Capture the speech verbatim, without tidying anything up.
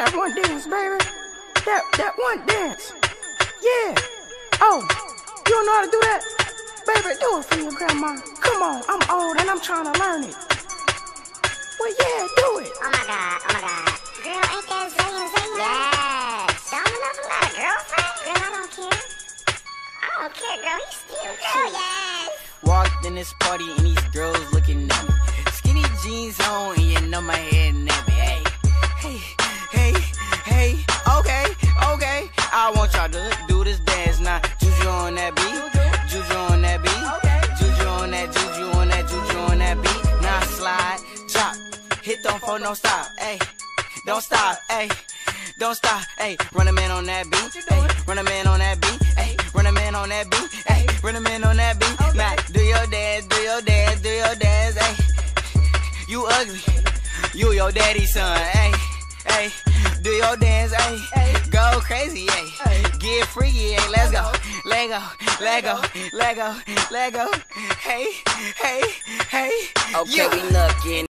that one dance, baby. That that one dance. Yeah. Oh, you don't know how to do that? Baby, do it for your grandma. Come on, I'm old and I'm trying to learn it. Well, yeah, do it. Oh my God, oh my God. Girl, ain't that Zayn Zayn? Yes. Don't enough lot of girlfriend? Girl, I don't care. I don't care, girl. He's still girl, yes. Walked in this party and these girls looking at me. Skinny jeans on and you know my head nappy. Hey, hey, hey, hey. Okay, okay. I want y'all to do this dance now. Juju on that beat. Juju on that beat. Juju on that, Juju on that, Juju on that beat. Now slide, drop, hit don't fall, no stop. Hey, don't stop. Hey, don't stop. Hey, run a man on that beat. Hey, run a man on that beat. Hey, run a man on that beat. Hey, run a man on that beat. Now do your dance, do your dance, do your dance. Hey, you ugly, you your daddy's son. Hey, hey, do your dance. Hey, go crazy. Hey, get freaky. Hey, let's go, let go, let go, let go, let go. Hey, hey, hey. Okay, we looking.